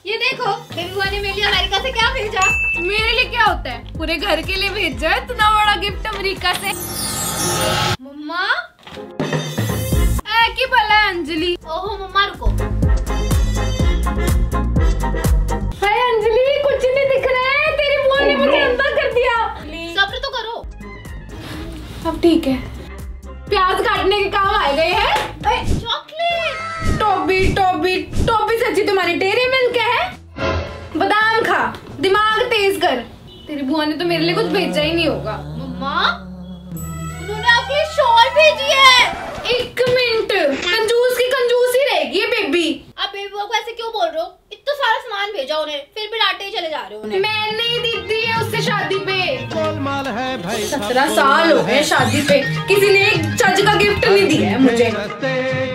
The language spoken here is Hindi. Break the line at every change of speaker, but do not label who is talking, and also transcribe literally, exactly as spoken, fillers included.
ये देखो बेबी बुआ ने मेरे लिए अमेरिका से क्या भेजा।
मेरे लिए क्या होता है, पूरे घर के लिए भेजा है इतना बड़ा गिफ्ट अमेरिका से।
मम्मा
की भला है अंजलि।
ओहो मम्मा रुको।
हाय अंजलि, कुछ नहीं दिख रहा है, तेरी बुआ ने मुझे अंदर कर दिया।
सब्र तो करो।
अब ठीक है, प्याज काटने के काम आ गए हैं।
चॉकलेट।
टॉबी टॉबी टॉबी सच्ची तुम्हारी डेयरी मिल्क है। बादाम खा, दिमाग तेज कर। तेरी बुआ ने तो मेरे लिए कुछ भेजा ही नहीं होगा।
मम्मा उन्होंने आपके शॉल भेजी है।
एक मिनट, कंजूस की कंजूस ही रहेगी ये बेबी।
आप बेबी बुआ को ऐसे क्यों बोल रहे हो? इतना सारा सामान भेजा उन्हें, फिर भी डांटे ही चले जा रहे हो उन्हें।
मैं नहीं दी थी उससे शादी पे।
गोलमाल है भाई,
सत्रह साल हो गए शादी पे, किसी ने एक चज का गिफ्ट नहीं दिया है मुझे।